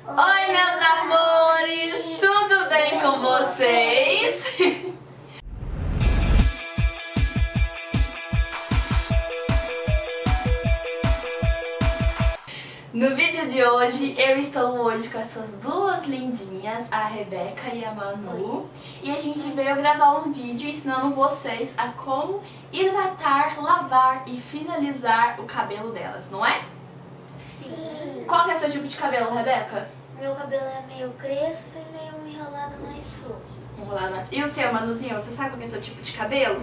Oi, meus amores! Tudo bem com vocês? No vídeo de hoje, eu estou hoje com essas duas lindinhas, a Rebeca e a Manu. E a gente veio gravar um vídeo ensinando vocês a como hidratar, lavar e finalizar o cabelo delas, não é? Sim. Qual que é o seu tipo de cabelo, Rebeca? Meu cabelo é meio crespo e meio enrolado mais solto. Enrolado mais. E o seu, Manuzinho, você sabe qual que é o seu tipo de cabelo?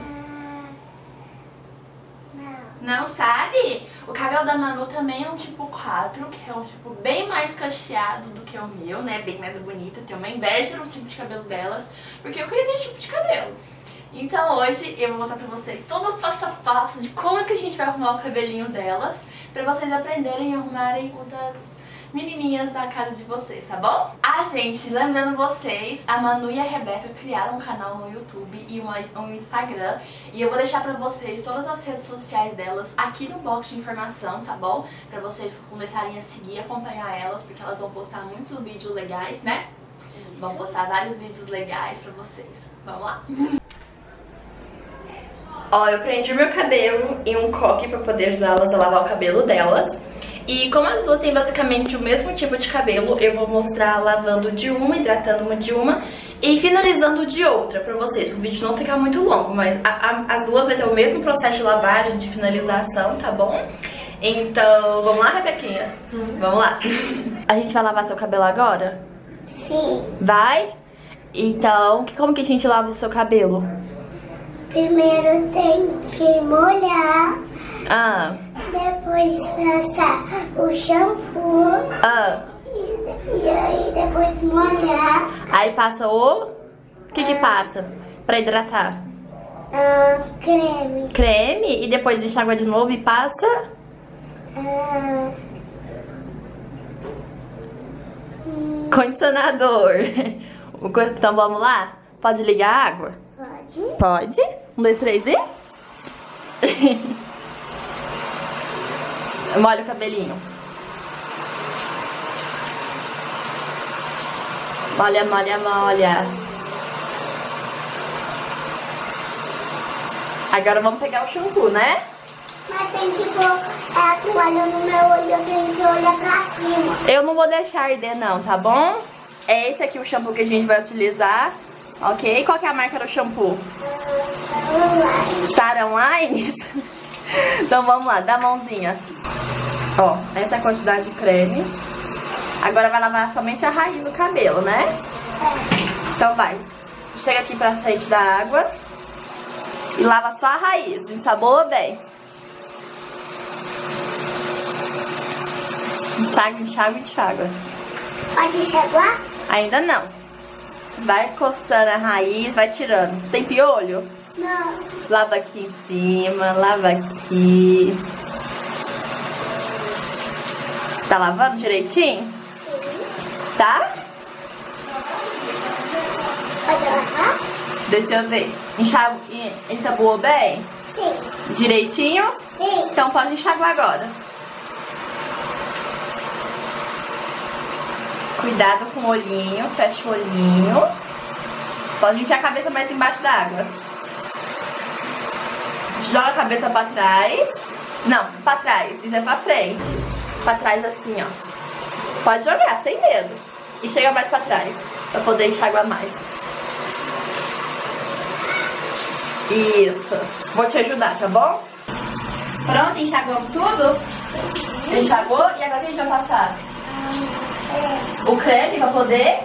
Não. Não sabe? O cabelo da Manu também é um tipo 4, que é um tipo bem mais cacheado do que o meu, né? Bem mais bonito. Eu tenho uma inveja no tipo de cabelo delas, porque eu queria ter esse tipo de cabelo. Então hoje eu vou mostrar pra vocês todo o passo a passo de como é que a gente vai arrumar o cabelinho delas, pra vocês aprenderem e arrumarem o das menininhas da casa de vocês, tá bom? Ah, gente, lembrando vocês, a Manu e a Rebeca criaram um canal no YouTube e um Instagram, e eu vou deixar pra vocês todas as redes sociais delas aqui no box de informação, tá bom? Pra vocês começarem a seguir e acompanhar elas, porque elas vão postar muitos vídeos legais, né? Isso. Vão postar vários vídeos legais pra vocês. Vamos lá? Ó, eu prendi meu cabelo em um coque pra poder ajudá-las a lavar o cabelo delas. E como as duas têm basicamente o mesmo tipo de cabelo, eu vou mostrar lavando de uma, hidratando uma de uma e finalizando de outra pra vocês, para o vídeo não ficar muito longo, mas as duas vai ter o mesmo processo de lavagem, de finalização, tá bom? Então, vamos lá, Rebequinha? Vamos lá. A gente vai lavar seu cabelo agora? Sim. Vai? Então, como que a gente lava o seu cabelo? Primeiro tem que molhar. Ah. Depois passar o shampoo. Ah. E aí depois molhar. Aí passa o... que passa pra hidratar? Creme. Creme? E depois enxágua de novo e passa? Condicionador. Então vamos lá? Pode ligar a água? Pode. Pode. 1, 2, 3 e... Molha o cabelinho. Molha, molha, molha. Agora vamos pegar o shampoo, né? Mas tem que pôr a toalha no meu olho, eu tenho que olhar pra cima. Eu não vou deixar arder não, tá bom? É esse aqui o shampoo que a gente vai utilizar, ok? Qual que é a marca do shampoo? Sara Online? Então vamos lá, dá a mãozinha. Ó, essa é a quantidade de creme. Agora vai lavar somente a raiz do cabelo, né? Então vai. Chega aqui pra frente da água e lava só a raiz. Ensaboa bem. Enxágua, enxágua, enxágua. Pode enxaguar? Ainda não. Vai encostando a raiz, vai tirando. Tem piolho? Não. Lava aqui em cima, lava aqui. Tá lavando direitinho? Sim. Tá? Pode lavar? Deixa eu ver. Ensaboou bem? Sim. Direitinho? Sim. Então pode enxaguar agora. Cuidado com o olhinho, fecha o olhinho. Pode enfiar a cabeça mais embaixo da água. Joga a cabeça pra trás. Não, pra trás, isso é pra frente. Pra trás assim, ó. Pode jogar, sem medo. E chega mais pra trás, pra poder enxaguar mais. Isso. Vou te ajudar, tá bom? Pronto, enxaguamos tudo? Enxagou? E agora o que a gente vai passar? O creme pra poder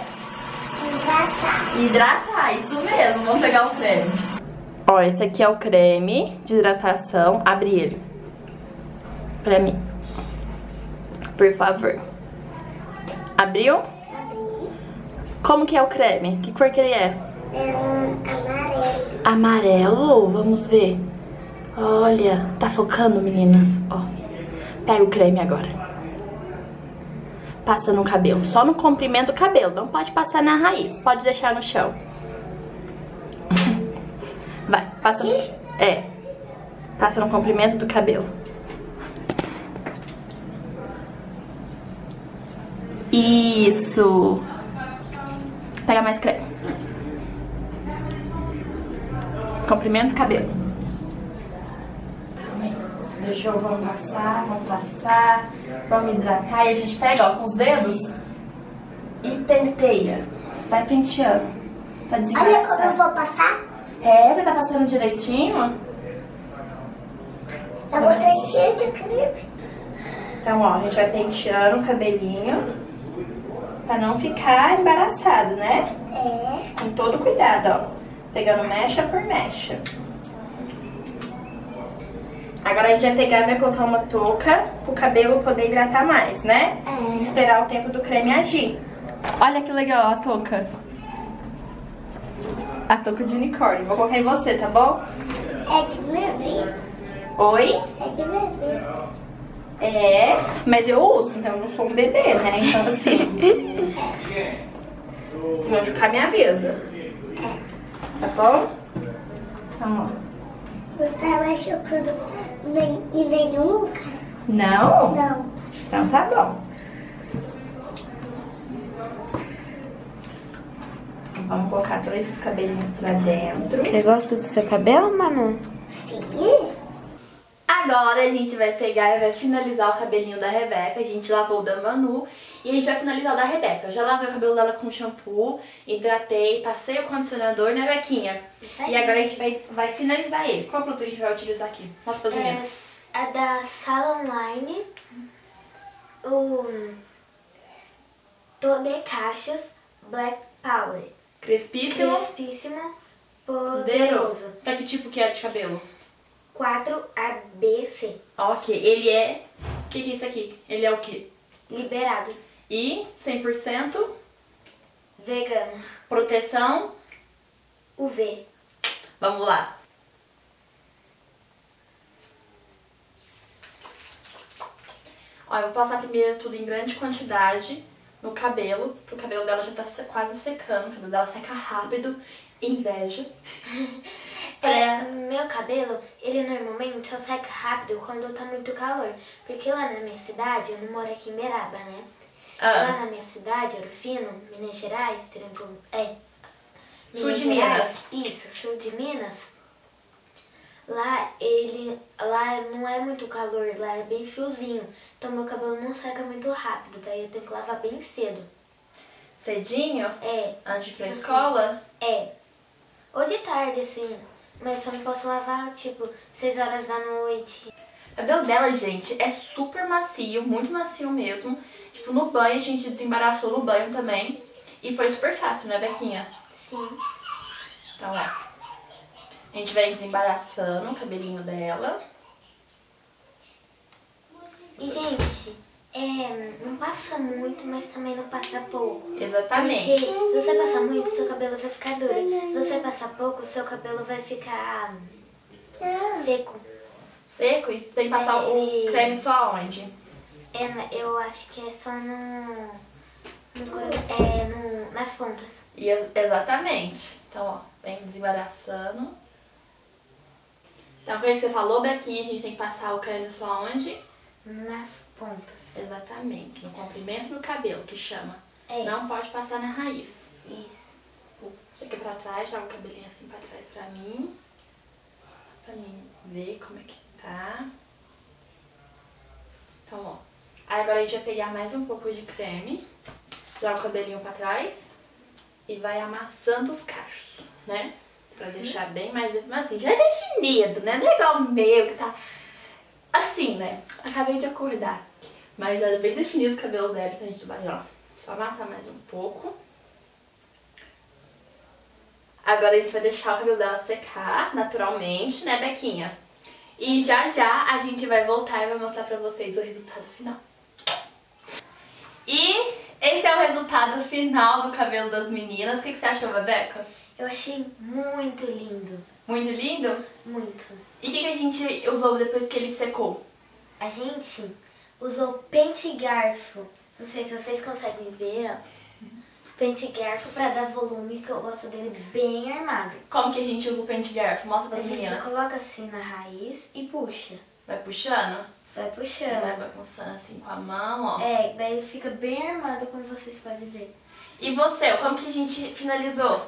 hidratar, isso mesmo. Vamos pegar o creme. Ó, esse aqui é o creme de hidratação. Abre ele pra mim, por favor. Abriu? Abri. Como que é o creme? Que cor que ele é? Amarelo. Amarelo? Vamos ver. Olha, tá focando, meninas? Ó, pega o creme agora. Passa no cabelo, só no comprimento do cabelo. Não pode passar na raiz, pode deixar no chão. Vai, passa no... É, passa no comprimento do cabelo. Isso. Pega mais creme. Comprimento o cabelo. Deixa eu, vamos passar. Vamos hidratar. E a gente pega, ó, com os dedos e penteia. Vai penteando. Pra Olha desembaraçar. como eu vou passar. É, você tá passando direitinho? Eu vou ter cheio de creme. Então, ó, a gente vai penteando o cabelinho pra não ficar embaraçado, né? É. Com todo cuidado, ó. Pegando mecha por mecha. Agora a gente vai pegar e vai colocar uma touca pro cabelo poder hidratar mais, né? É. Esperar o tempo do creme agir. Olha que legal a touca. A touca de unicórnio. Vou colocar em você, tá bom? É de bebê. Oi? É de bebê. É, mas eu uso, então eu não sou um bebê, né? Então assim. Se machucar, me avisa. Tá bom? Então, ó. Você tá machucando em nenhum lugar? Não? Não. Então tá bom. Vamos colocar todos esses cabelinhos pra dentro. Você gosta do seu cabelo, Manu? Sim. Agora a gente vai pegar e vai finalizar o cabelinho da Rebeca. A gente lavou o da Manu e a gente vai finalizar o da Rebeca. Eu já lavei o cabelo dela com shampoo, hidratei, passei o condicionador, né, Bequinha? Isso aí. E agora a gente vai finalizar ele. Qual produto a gente vai utilizar aqui? Mostra pras meninas. É da Sala Online, o Tode Cachos Black Power. Crespíssimo, Crespíssimo, poderoso. poderoso. Pra que tipo que é de cabelo? 4ABC. Ok, ele é... O que é isso aqui? Ele é o quê? Liberado. E 100% Vegano. proteção. UV. Vamos lá. Ó, eu vou passar primeiro tudo em grande quantidade no cabelo, pro cabelo dela já tá quase secando, o cabelo dela seca rápido, inveja. Meu cabelo, ele normalmente só seca rápido quando tá muito calor. Porque lá na minha cidade, eu não moro aqui em Beraba, né? Lá na minha cidade, Ouro Fino, Minas Gerais, Sul de Minas. Isso, sul de Minas. Lá não é muito calor, lá é bem friozinho. Então meu cabelo não seca muito rápido, daí eu tenho que lavar bem cedo. Cedinho? É. Antes de ir pra Tipo escola? É. Ou de tarde, assim. Mas só não posso lavar, tipo, 6 horas da noite. O cabelo dela, gente, é super macio, muito macio mesmo. Tipo, no banho, a gente desembaraçou no banho também. E foi super fácil, né, Bequinha? Sim. Então, ó. A gente vai desembaraçando o cabelinho dela. E, gente, não passa muito, mas também não passa pouco. Exatamente. Porque se você passar muito, seu cabelo vai ficar duro. Se você passar pouco, seu cabelo vai ficar seco. Seco e tem que passar o creme só onde? Eu acho que é só nas pontas. Exatamente. Então, ó, vem desembaraçando. Então, como você falou, Bequinha, a gente tem que passar o creme só onde? Nas pontas. Exatamente, no comprimento do cabelo, que chama. É. Não pode passar na raiz. Isso. Isso aqui pra trás, joga o cabelinho assim pra trás pra mim ver como é que tá. Então, ó. Aí agora a gente vai pegar mais um pouco de creme, joga o cabelinho pra trás e vai amassando os cachos, né? Pra deixar bem mais assim, já é definido, né? Não é igual o meu que tá assim, né? Acabei de acordar, mas já é bem definido o cabelo dela, então a gente vai, ó, só amassar mais um pouco. Agora a gente vai deixar o cabelo dela secar naturalmente, né, Bequinha? E já a gente vai voltar e vai mostrar pra vocês o resultado final. E esse é o resultado final do cabelo das meninas. O que você achou, Rebeca? Eu achei muito lindo. Muito lindo? Muito. E o que a gente usou depois que ele secou? A gente usou pente e garfo. Não sei se vocês conseguem ver, ó. Pente e garfo pra dar volume, que eu gosto dele bem armado. Como que a gente usa o pente e garfo? Mostra A pras gente meninas. coloca assim na raiz e puxa. Vai puxando? Vai Vai puxando. bagunçando assim com a mão, ó. É, daí ele fica bem armado, como vocês podem ver. E você, como que a gente finalizou?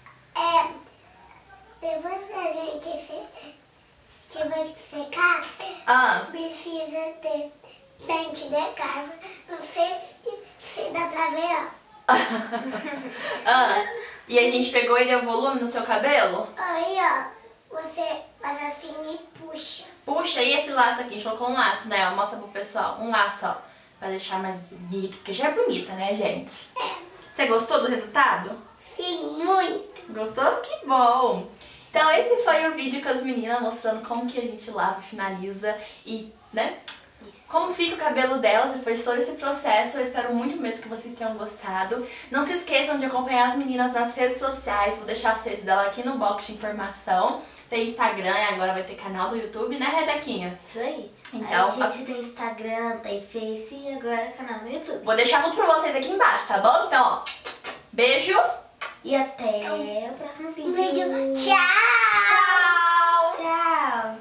Depois da gente tiver que secar, Ah, precisa ter pente de carva. Não sei se dá pra ver, ó. ah. E a gente pegou e deu volume no seu cabelo? Aí, ó, você faz assim e puxa. Puxa, e esse laço aqui? A gente colocou um laço, né? Ó, mostra pro pessoal. Um laço, ó. Pra deixar mais bonito, porque já é bonita, né, gente? Você gostou do resultado? Sim, muito. Gostou? Que bom! Então esse foi o vídeo com as meninas mostrando como que a gente lava, finaliza e, né? Como fica o cabelo delas depois de todo esse processo. Eu espero muito mesmo que vocês tenham gostado. Não se esqueçam de acompanhar as meninas nas redes sociais. Vou deixar as redes dela aqui no box de informação. Tem Instagram e agora vai ter canal do YouTube, né, Rebequinha? Isso aí. Então, Aí a gente tem Instagram, tem Face e agora canal no YouTube. Vou deixar tudo pra vocês aqui embaixo, tá bom? Então, ó, beijo! E até o próximo vídeo. Um vídeo. Tchau!